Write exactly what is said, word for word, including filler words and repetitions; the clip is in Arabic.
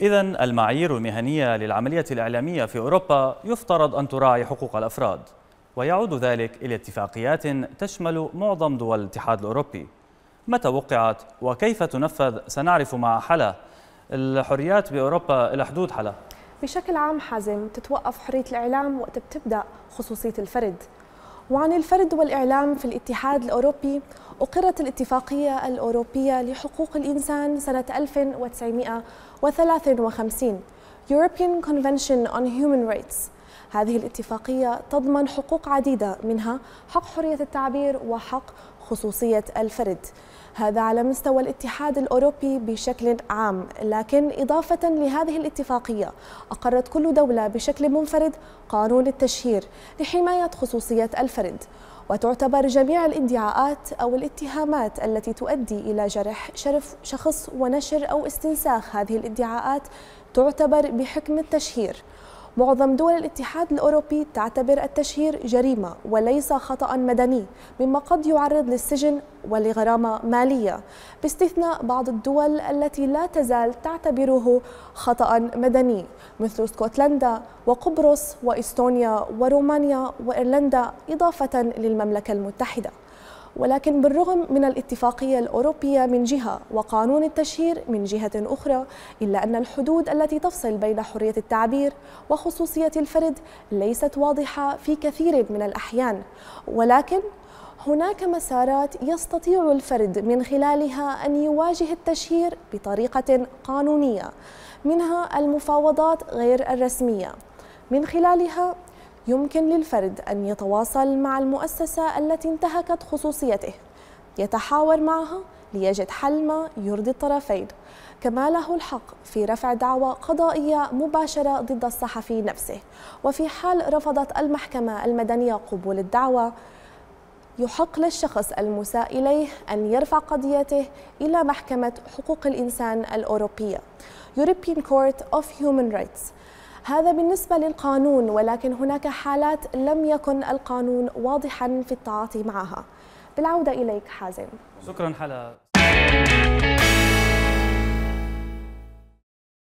إذن المعايير المهنية للعملية الإعلامية في أوروبا يفترض أن تراعي حقوق الأفراد، ويعود ذلك إلى اتفاقيات تشمل معظم دول الاتحاد الأوروبي. متى وقعت وكيف تنفذ؟ سنعرف مع حلا. الحريات بأوروبا إلى حدود حلا. بشكل عام حازم، تتوقف حرية الإعلام وقت بتبدأ خصوصية الفرد. وعن الفرد والإعلام في الاتحاد الأوروبي، أقرت الاتفاقية الأوروبية لحقوق الإنسان سنة ألف وتسعمئة وثلاثة وخمسين European Convention on Human Rights. هذه الاتفاقية تضمن حقوق عديدة، منها حق حرية التعبير وحق خصوصية الفرد. هذا على مستوى الاتحاد الأوروبي بشكل عام، لكن إضافة لهذه الاتفاقية أقرت كل دولة بشكل منفرد قانون التشهير لحماية خصوصية الفرد. وتعتبر جميع الادعاءات أو الاتهامات التي تؤدي إلى جرح شرف شخص ونشر أو استنساخ هذه الادعاءات تعتبر بحكم التشهير. معظم دول الاتحاد الأوروبي تعتبر التشهير جريمة وليس خطأ مدني، مما قد يعرض للسجن ولغرامة مالية، باستثناء بعض الدول التي لا تزال تعتبره خطأ مدني مثل اسكتلندا وقبرص وإستونيا ورومانيا وإيرلندا، إضافة للمملكة المتحدة. ولكن بالرغم من الاتفاقية الأوروبية من جهة وقانون التشهير من جهة أخرى، إلا أن الحدود التي تفصل بين حرية التعبير وخصوصية الفرد ليست واضحة في كثير من الأحيان. ولكن هناك مسارات يستطيع الفرد من خلالها أن يواجه التشهير بطريقة قانونية، منها المفاوضات غير الرسمية. من خلالها يمكن للفرد أن يتواصل مع المؤسسة التي انتهكت خصوصيته، يتحاور معها ليجد حل ما يرضي الطرفين. كما له الحق في رفع دعوى قضائية مباشرة ضد الصحفي نفسه، وفي حال رفضت المحكمة المدنية قبول الدعوى يحق للشخص المساء إليه أن يرفع قضيته إلى محكمة حقوق الإنسان الأوروبية European Court of Human Rights. هذا بالنسبة للقانون، ولكن هناك حالات لم يكن القانون واضحا في التعاطي معها. بالعودة إليك حازم. شكرا حلا.